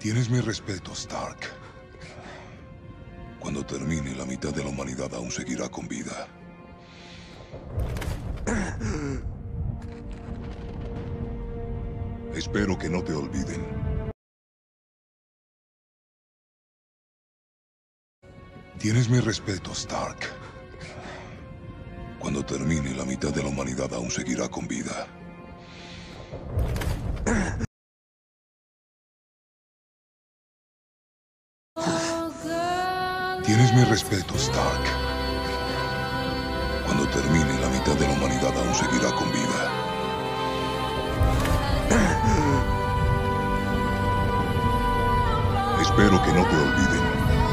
Tienes mi respeto, Stark. Cuando termine, la mitad de la humanidad aún seguirá con vida. Espero que no te olviden. Tienes mi respeto, Stark. Cuando termine, la mitad de la humanidad aún seguirá con vida. Tienes mi respeto, Stark. Cuando termine, la mitad de la humanidad aún seguirá con vida. Espero que no te olviden.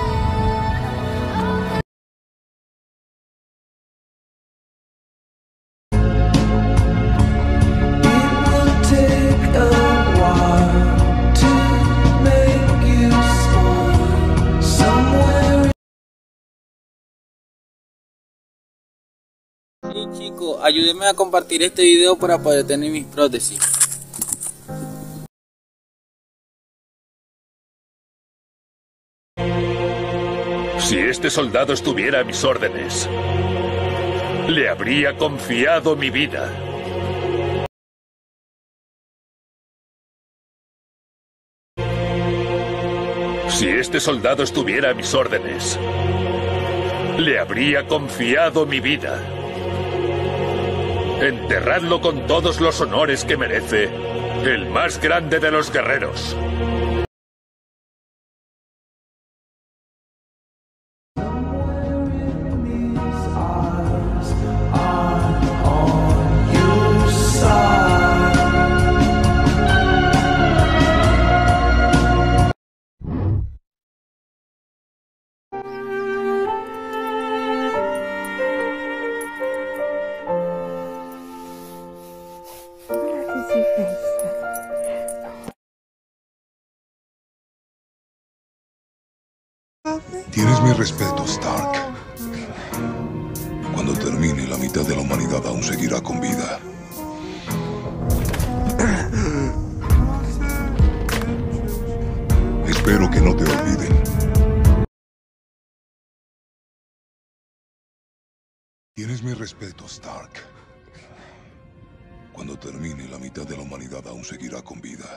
Sí, chicos, ayúdenme a compartir este video para poder tener mis prótesis. Si este soldado estuviera a mis órdenes, le habría confiado mi vida. Si este soldado estuviera a mis órdenes, le habría confiado mi vida. Enterradlo con todos los honores que merece el más grande de los guerreros. Tienes mi respeto, Stark. Cuando termine, la mitad de la humanidad aún seguirá con vida. Espero que no te olviden. Tienes mi respeto, Stark. Cuando termine, la mitad de la humanidad aún seguirá con vida.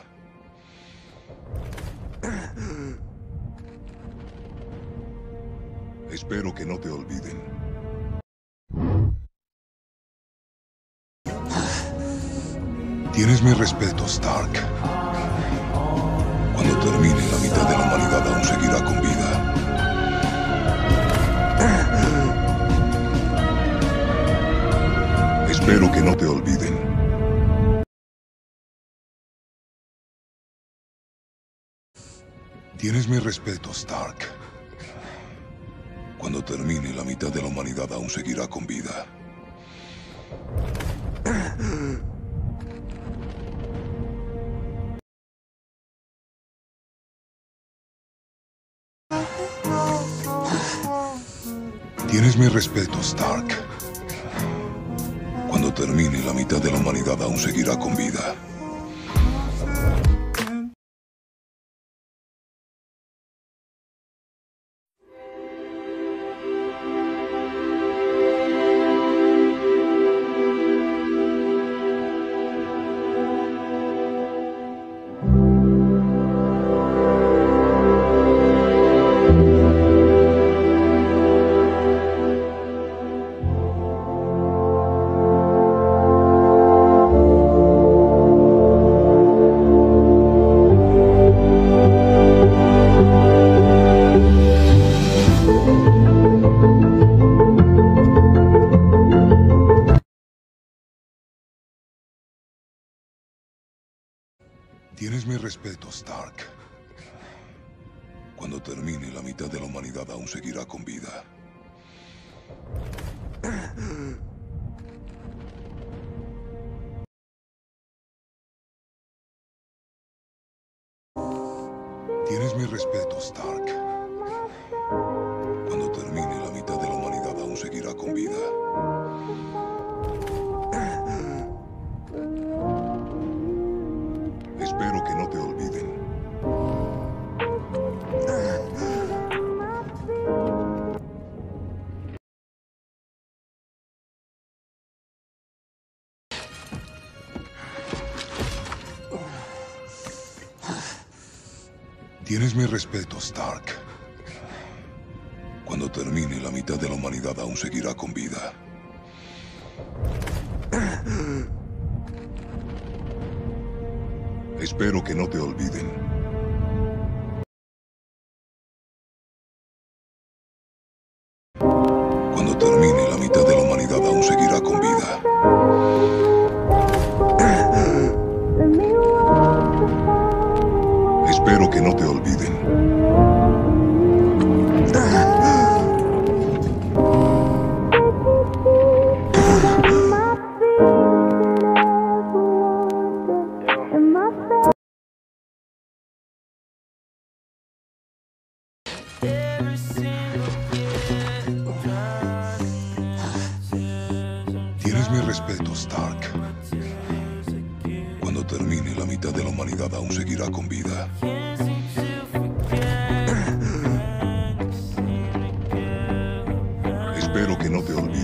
Espero que no te olviden. Tienes mi respeto, Stark. Cuando termine, la mitad de la humanidad aún seguirá con vida. Espero que no te olviden. Tienes mi respeto, Stark. Cuando termine, la mitad de la humanidad aún seguirá con vida. Tienes mi respeto, Stark. Cuando termine, la mitad de la humanidad aún seguirá con vida. Tienes mi respeto, Stark. Cuando termine, la mitad de la humanidad aún seguirá con vida. Tienes mi respeto, Stark. Cuando termine, la mitad de la humanidad aún seguirá con vida. Espero que no te olviden. Tienes mi respeto, Stark. Cuando termine, la mitad de la humanidad aún seguirá con vida. Espero que no te olviden. Cuando termine, la mitad de la humanidad aún seguirá con vida. Espero que no te olviden. Tienes mi respeto, Stark. Cuando termine, la mitad de la humanidad aún seguirá con vida. Espero que no te olvides.